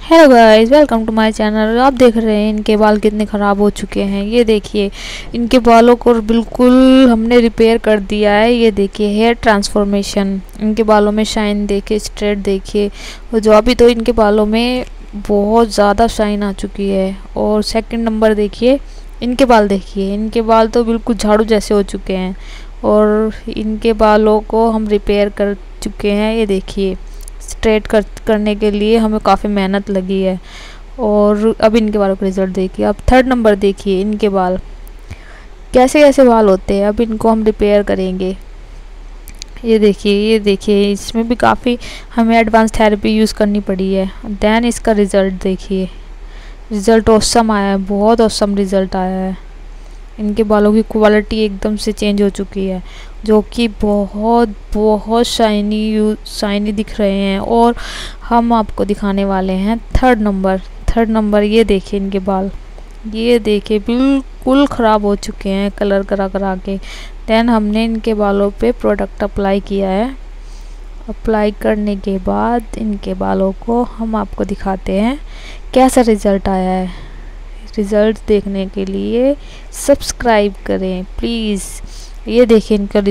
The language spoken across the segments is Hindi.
Hello guys, welcome to my channel. आप देख रहे हैं इनके बाल कितने ख़राब हो चुके हैं। ये देखिए, इनके बालों को बिल्कुल हमने रिपेयर कर दिया है। ये देखिए हेयर ट्रांसफॉर्मेशन, इनके बालों में शाइन देखिए, स्ट्रेट देखिए। और जो अभी तो इनके बालों में बहुत ज़्यादा शाइन आ चुकी है। और सेकंड नंबर देखिए, इनके बाल देखिए, इनके बाल तो बिल्कुल झाड़ू जैसे हो चुके हैं। और इनके बालों को हम रिपेयर कर चुके हैं। ये देखिए, स्ट्रेट करने के लिए हमें काफ़ी मेहनत लगी है। और अब इनके बालों का रिज़ल्ट देखिए। अब थर्ड नंबर देखिए, इनके बाल कैसे कैसे बाल होते हैं। अब इनको हम रिपेयर करेंगे। ये देखिए, ये देखिए, इसमें भी काफ़ी हमें एडवांस थेरेपी यूज़ करनी पड़ी है। देन इसका रिज़ल्ट देखिए, रिज़ल्ट ऑसम आया है, बहुत ऑसम रिज़ल्ट आया है। इनके बालों की क्वालिटी एकदम से चेंज हो चुकी है, जो कि बहुत बहुत शाइनी दिख रहे हैं। और हम आपको दिखाने वाले हैं थर्ड नंबर। ये देखिए इनके बाल, ये देखिए बिल्कुल ख़राब हो चुके हैं कलर करा करा के। देन हमने इनके बालों पे प्रोडक्ट अप्लाई किया है। अप्लाई करने के बाद इनके बालों को हम आपको दिखाते हैं कैसा रिज़ल्ट आया है। रिज़ल्ट देखने के लिए सब्सक्राइब करें प्लीज़। ये देखिए इनका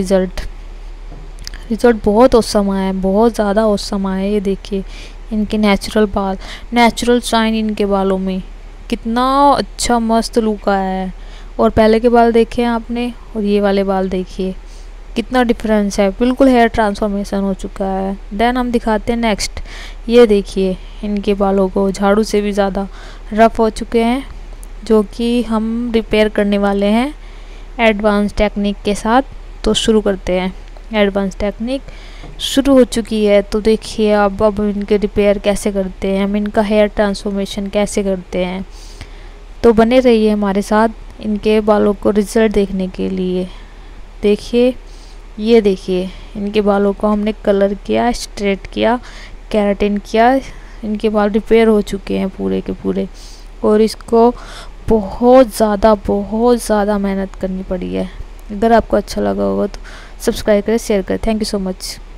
रिज़ल्ट बहुत औसम आया है, बहुत ज़्यादा औसम आया है। ये देखिए इनके नेचुरल बाल, नेचुरल शाइन इनके बालों में, कितना अच्छा मस्त लुक आया है। और पहले के बाल देखे हैं आपने, और ये वाले बाल देखिए कितना डिफरेंस है, बिल्कुल हेयर ट्रांसफॉर्मेशन हो चुका है। देन हम दिखाते हैं नेक्स्ट। ये देखिए इनके बालों को झाड़ू से भी ज़्यादा रफ़ हो चुके हैं, जो कि हम रिपेयर करने वाले हैं एडवांस टेक्निक के साथ। तो शुरू करते हैं। एडवांस टेक्निक शुरू हो चुकी है। तो देखिए अब इनके रिपेयर कैसे करते हैं, हम इनका हेयर ट्रांसफॉर्मेशन कैसे करते हैं। तो बने रहिए हमारे साथ इनके बालों को रिज़ल्ट देखने के लिए। देखिए, ये देखिए इनके बालों को हमने कलर किया, स्ट्रेट किया, केराटिन किया। इनके बाल रिपेयर हो चुके हैं पूरे के पूरे। और इसको बहुत ज़्यादा मेहनत करनी पड़ी है। अगर आपको अच्छा लगा होगा तो सब्सक्राइब करें, शेयर करें। Thank you so much.